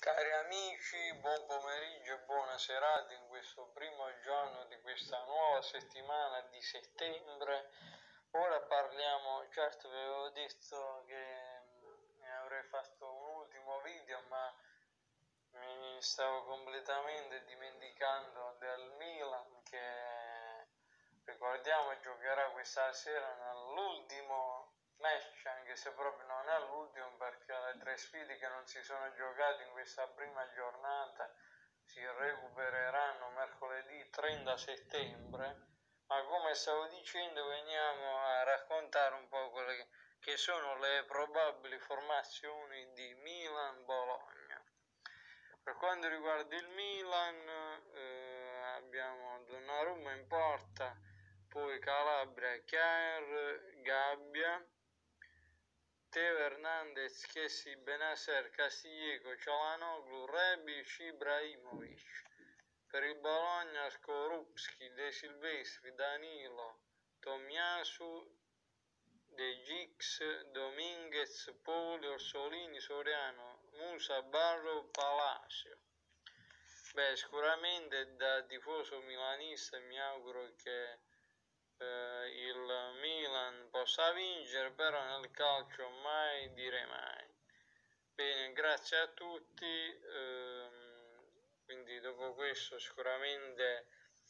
Cari amici, buon pomeriggio e buona serata in questo primo giorno di questa nuova settimana di settembre. Ora parliamo, certo vi avevo detto che avrei fatto un ultimo video, ma mi stavo completamente dimenticando del Milan che, ricordiamo, giocherà questa sera nell'ultimo match, anche se proprio non è l'ultimo, perché le 3 sfide che non si sono giocate in questa prima giornata si recupereranno mercoledì 30 settembre. Ma come stavo dicendo, veniamo a raccontare un po' quelle che sono le probabili formazioni di Milan-Bologna. Per quanto riguarda il Milan, abbiamo Donnarumma in porta, poi Calabria, Kjaer, Gabbia, Teo Hernandez, Kessi, Benacer, Castillejo, Çalhanoğlu, Rebic, Ibrahimovic. Per il Bologna, Skorupski, De Silvestri, Danilo, Tomiasu, De Gix, Dominguez, Poli, Orsolini, Soriano, Musa, Barro, Palacio. Beh, sicuramente da tifoso milanista mi auguro che il Milan possa vincere, però nel calcio mai dire mai. Bene, grazie a tutti, quindi dopo questo sicuramente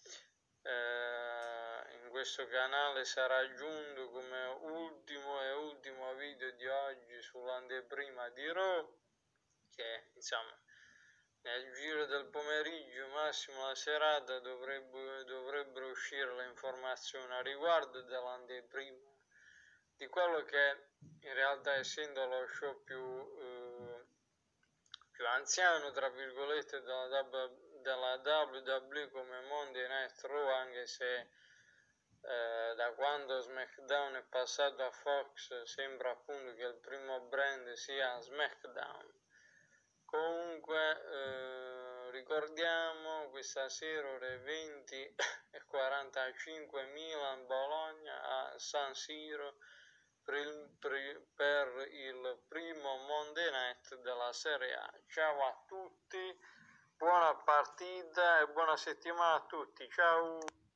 in questo canale sarà aggiunto come ultimo video di oggi sull'anteprima di Raw, che insomma nel giro del pomeriggio, massimo la serata, dovrebbero uscire le informazioni a riguardo dell'anteprima di quello che in realtà, essendo lo show più anziano tra virgolette della WWE come Monday Night Raw, anche se da quando SmackDown è passato a Fox sembra appunto che il primo brand sia SmackDown. Comunque ricordiamo questa sera ore 20:45 Milan-Bologna a San Siro per il primo Monday Night della Serie A. Ciao a tutti, buona partita e buona settimana a tutti, ciao!